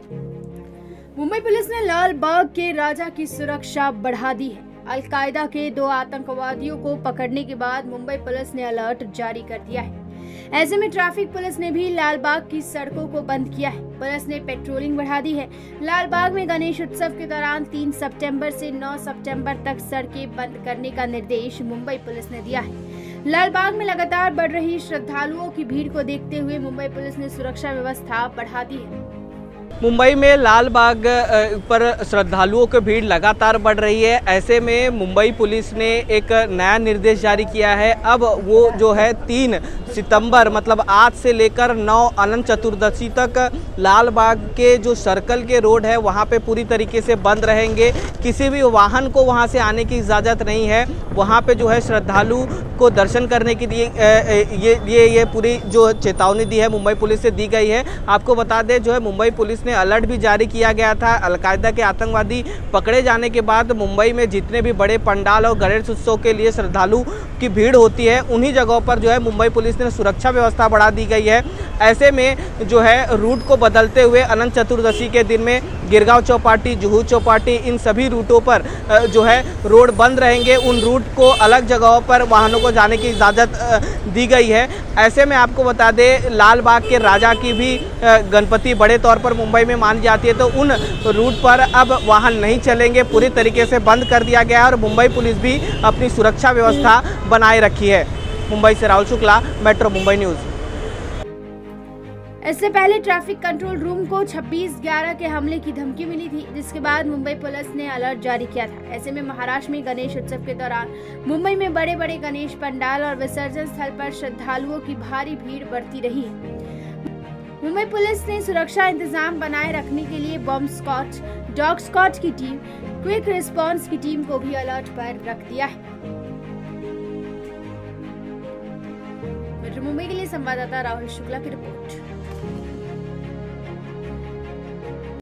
Mumbai police ने लाल बाग के राजा की सुरक्षा बढ़ा दी है। अल-कायदा के 2 आतंकवादियों को पकड़ने के बाद मुंबई पुलिस ने अलर्ट जारी कर दिया है। ऐसे में ट्रैफिक पुलिस ने भी लाल बाग की सड़कों को बंद किया है। पुलिस ने पेट्रोलिंग बढ़ा दी है। लाल बाग में गणेश उत्सव के दौरान 3 सितंबर से 9 सितंबर तक सड़कें बंद करने का निर्देश मुंबई पुलिस ने दिया है। लाल बाग में लगातार बढ़ रही श्रद्धालुओं की भीड़ को देखते हुए मुंबई पुलिस ने सुरक्षा व्यवस्था बढ़ा दी है। मुंबई में लाल बाग पर श्रद्धालुओं की भीड़ लगातार बढ़ रही है। ऐसे में मुंबई पुलिस ने एक नया निर्देश जारी किया है। अब वो जो है 3 सितंबर मतलब आज से लेकर 9 अनंत चतुर्दशी तक लाल बाग के जो सर्कल के रोड है वहाँ पे पूरी तरीके से बंद रहेंगे। किसी भी वाहन को वहाँ से आने की इजाज़त नहीं है। वहाँ पे जो है श्रद्धालु को दर्शन करने के लिए ये पूरी जो चेतावनी दी है मुंबई पुलिस से दी गई है। आपको बता दें जो है मुंबई पुलिस ने अलर्ट भी जारी किया गया था। अल-कायदा के आतंकवादी पकड़े जाने के बाद मुंबई में जितने भी बड़े पंडाल और गणेश उत्सव के लिए श्रद्धालु की भीड़ होती है उन्हीं जगहों पर जो है मुंबई पुलिस ने सुरक्षा व्यवस्था बढ़ा दी गई है। ऐसे में जो है रूट को बदलते हुए अनंत चतुर्दशी के दिन में गिरगांव चौपाटी, जुहू चौपाटी, इन सभी रूटों पर जो है रोड बंद रहेंगे। उन रूट को अलग जगहों पर वाहनों को जाने की इजाज़त दी गई है। ऐसे में आपको बता दें लाल बाग के राजा की भी गणपति बड़े तौर पर मुंबई में मानी जाती है, तो उन रूट पर अब वाहन नहीं चलेंगे, पूरी तरीके से बंद कर दिया गया है और मुंबई पुलिस भी अपनी सुरक्षा व्यवस्था बनाए रखी है। मुंबई से राहुल शुक्ला, मेट्रो मुंबई न्यूज़। इससे पहले ट्रैफिक कंट्रोल रूम को 26/11 के हमले की धमकी मिली थी, जिसके बाद मुंबई पुलिस ने अलर्ट जारी किया था। ऐसे में महाराष्ट्र में गणेश उत्सव के दौरान मुंबई में बड़े बड़े गणेश पंडाल और विसर्जन स्थल पर श्रद्धालुओं की भारी भीड़ बढ़ती रही है। मुंबई पुलिस ने सुरक्षा इंतजाम बनाए रखने के लिए बॉम्ब स्क्वाड, डॉग स्क्वाड की टीम, क्विक रिस्पांस की टीम को भी अलर्ट पर रख दिया है। मेट्रो मुंबई के लिए संवाददाता राहुल शुक्ला की रिपोर्ट।